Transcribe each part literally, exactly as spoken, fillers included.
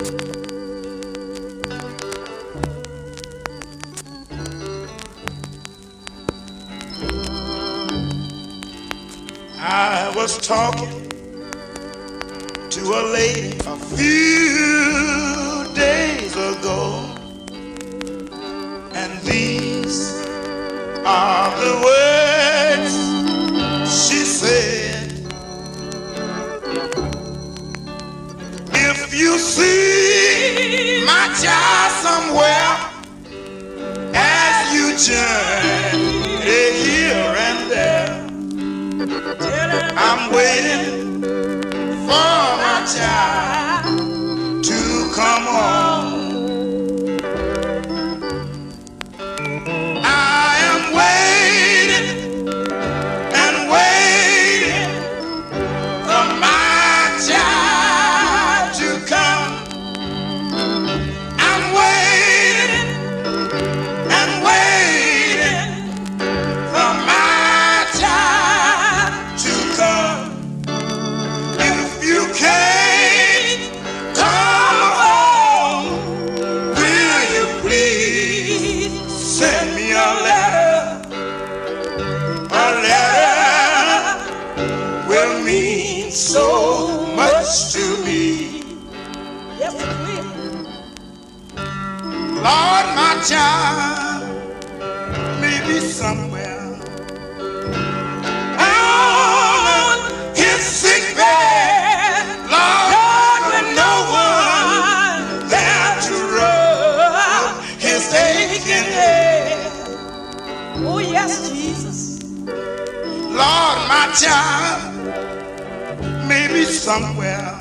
I was talking to a lady a few days ago, and these are the words she said. If you see my child somewhere as you journey here and there, I'm waiting for my child to come home. I am waiting and waiting for my child to come. I'm waiting and waiting for my child to come. If you can't come home, will you please send me a letter? A letter will mean so much to me. Yes, it will. Lord, my child may be somewhere on his sick bed, Lord, with no one there to rub his aching head. Oh, yes, Jesus. Lord, my child may be somewhere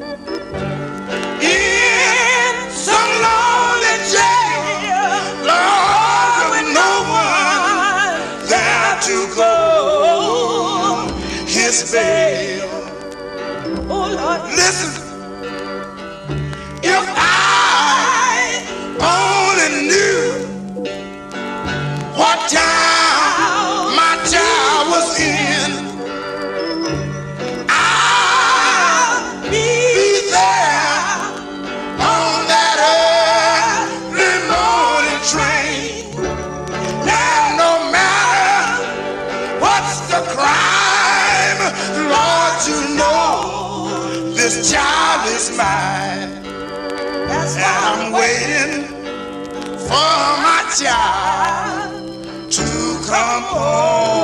in some lonely jail, Lord, with no one there to go his bail. Oh, Lord. Listen, if I only knew what time my child was in, I'll be there on that early morning train. And no matter what's the crime, Lord, you know this child is mine. That's And why I'm waiting for my child to come home.